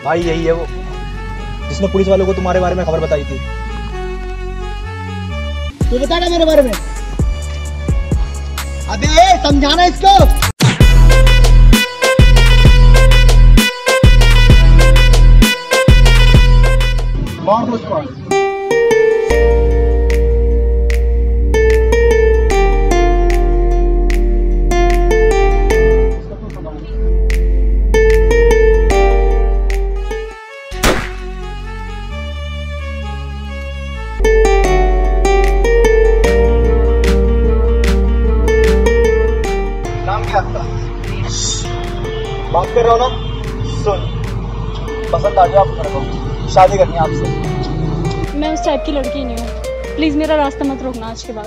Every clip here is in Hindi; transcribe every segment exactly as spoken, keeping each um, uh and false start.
भाई यही है वो जिसने पुलिस वालों को तुम्हारे बारे में खबर बताई थी। तू बता ना मेरे बारे में। अबे समझाना इसको। मार दो उसको। बात कर रहा हूँ ना, सुन। पसंद आ गया आपको, शादी करनी है आपसे। मैं उस टाइप की लड़की नहीं हूँ, प्लीज मेरा रास्ता मत रोकना आज के बाद।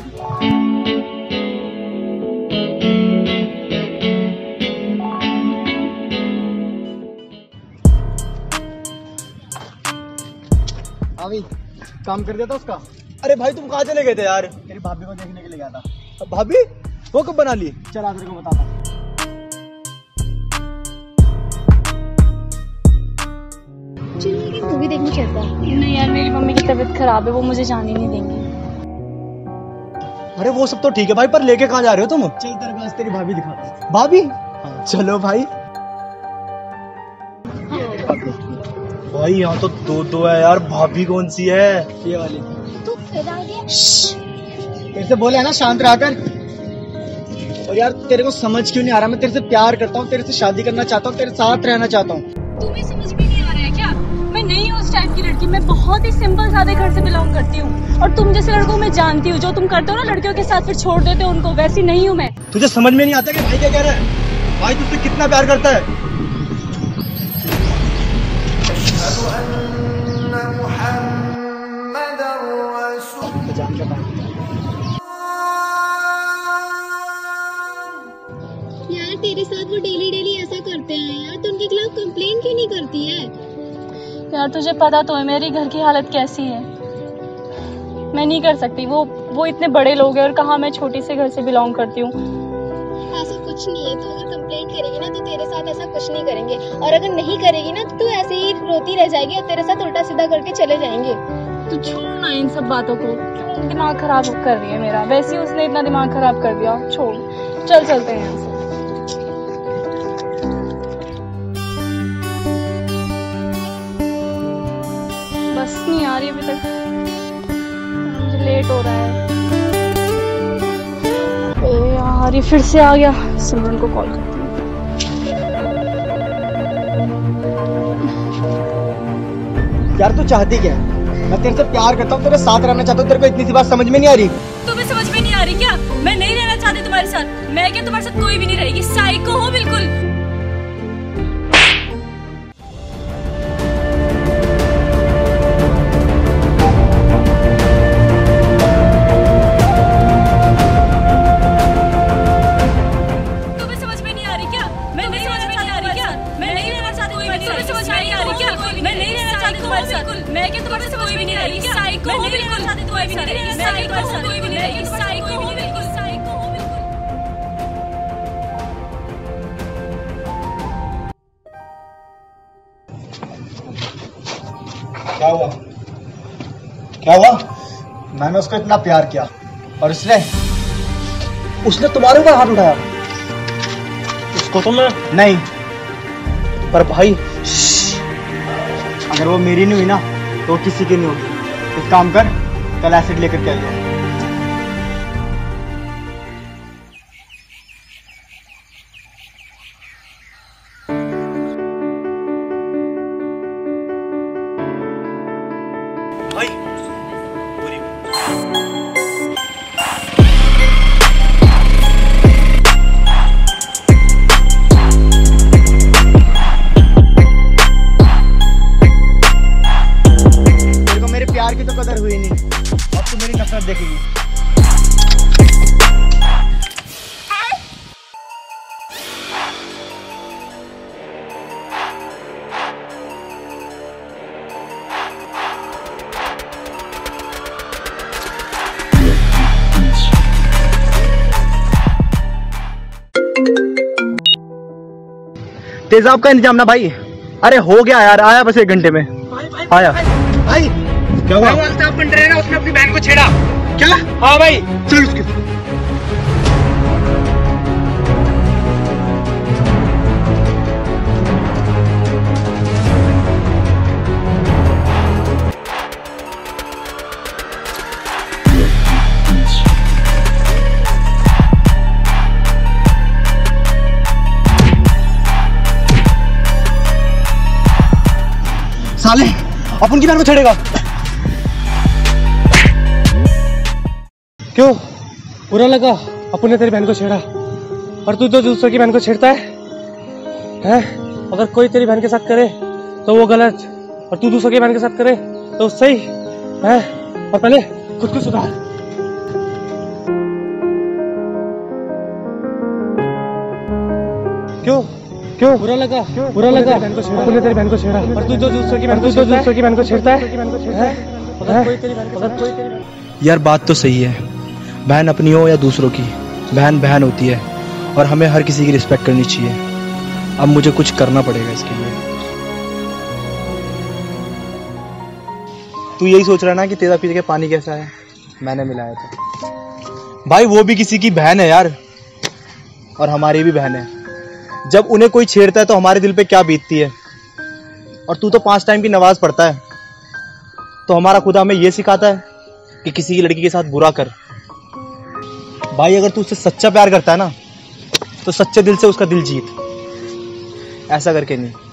अभी काम कर दिया था उसका। अरे भाई तुम कहाँ चले गए थे यार? तेरी भाभी को देखने के लिए गया था। भाभी वो कब बना ली? चल आज तेरे को बताता हूँ। मूवी देखने चलता है। नहीं यार, मेरी मम्मी की तबीयत खराब है, वो मुझे जाने नहीं देंगी। अरे वो सब तो ठीक है भाई, पर लेके कहाँ जा रहे हो तुम? चल तेरे पास तेरी भाभी दिखाता हूँ। भाभी? हाँ। चलो भाई। भाई यहाँ तो दो दो है यार। भाभी कौन सी है? ये वाली। तू फिर आ गया? तेरे से बोले है ना शांत रहा कर। और यार तेरे को समझ क्यों नहीं आ रहा? मैं तेरे से प्यार करता हूँ, तेरे से शादी करना चाहता हूँ, तेरे साथ रहना चाहता हूँ। तुम्हें समझ में नहीं आ रहा है क्या? मैं नहीं हूँ उस टाइप की लड़की, मैं बहुत ही सिंपल सादे घर से बिलोंग करती हूँ। और तुम जैसे लड़कों में जानती हूँ, जो तुम करते हो ना लड़कियों के साथ फिर छोड़ देते हो उनको, वैसी नहीं हूँ मैं। तुझे समझ में नहीं आता कि भाई क्या कह रहा है? भाई तुझसे कितना प्यार करता है। यार तेरे साथ वो डेली डेली ऐसा करते हैं यार, तू उनके खिलाफ कंप्लेन क्यों नहीं करती है? यार तुझे पता तो है मेरी घर की हालत कैसी है। मैं नहीं कर सकती, वो वो इतने बड़े लोग हैं और कहाँ मैं छोटी से घर से बिलोंग करती हूँ। ऐसा कुछ नहीं है, तू अगर कंप्लेंट करेगी ना तो तेरे साथ ऐसा कुछ नहीं करेंगे, और अगर नहीं करेगी ना तो तू ऐसे ही रोती रह जाएगी और तेरे साथ उल्टा सीधा करके चले जाएंगे। तू छोड़ ना इन सब बातों को, क्यों दिमाग खराब कर रही है मेरा? वैसे ही उसने इतना दिमाग खराब कर दिया। छोड़, चल चलते हैं यहाँ से। बस नहीं आ रही अभी तक, मुझे लेट हो रहा है। ए यार ये फिर से आ गया, सिमरन को कॉल करती हूँ। यार तू चाहती क्या है? मैं तेरे से प्यार करता हूँ, तेरे साथ रहना चाहता हूँ, तेरे को इतनी सी बात समझ में नहीं आ रही? तुम्हें समझ में नहीं आ रही क्या? मैं नहीं रहना चाहती तुम्हारे साथ। मैं क्या तुम्हारे साथ कोई भी नहीं रहेगी, साइको हो बिल्कुल। मैं क्या तुम्हारे साथ कोई भी नहीं रहेगी, साइको हो बिल्कुल। कोई भी नहीं रहेगी, साइको हो, कोई भी नहीं रहेगी, साइको हो बिल्कुल, साइको हो बिल्कुल। क्या हुआ? क्या हुआ? मैंने उसको इतना प्यार किया और उसने उसने तुम्हारे ऊपर हाथ उठाया? उसको तो मैं नहीं। पर भाई अगर वो मेरी नहीं हुई ना तो किसी की नहीं होगी। एक काम कर, कल एसिड लेकर के आइए। भाई प्यार की तो कदर हुई नहीं, अब तू मेरी नफरत देखेगी। तेजाब का इंतजाम ना भाई, अरे हो गया यार, आया बस एक घंटे में। आया भाई क्या हुआ? अल्ताफ बन रहे ना, उसने अपनी बहन को छेड़ा। क्या? हाँ भाई, चल उसके साले अपन की बहन को छेड़ेगा। क्यों बुरा लगा अपन ने तेरी बहन को छेड़ा? और तू तो दूसरों की बहन को छेड़ता है, हैं? अगर कोई तेरी बहन के साथ करे तो वो गलत, और तू दूसरों की बहन के साथ करे तो सही है। और पहले खुद को सुधार। क्यों क्यों बुरा लगा क्यों बुरा लगा अपन ने तेरी बहन को छेड़ा? और तू तो दूसरों की बहन को दूसरों की बहन को छेड़ता है, अगर कोई तेरी बहन अगर कोई तेरी यार बात तो सही है, बहन अपनी हो या दूसरों की, बहन बहन होती है और हमें हर किसी की रिस्पेक्ट करनी चाहिए। अब मुझे कुछ करना पड़ेगा इसके लिए। तू यही सोच रहा है ना कि तेरा पीने का पानी कैसा है? मैंने मिलाया था भाई, वो भी किसी की बहन है यार, और हमारी भी बहन है। जब उन्हें कोई छेड़ता है तो हमारे दिल पे क्या बीतती है। और तू तो पांच टाइम की नमाज पढ़ता है, तो हमारा खुदा हमें यह सिखाता है कि किसी की लड़की के साथ बुरा कर। भाई अगर तू उससे सच्चा प्यार करता है ना, तो सच्चे दिल से उसका दिल जीत, ऐसा करके नहीं।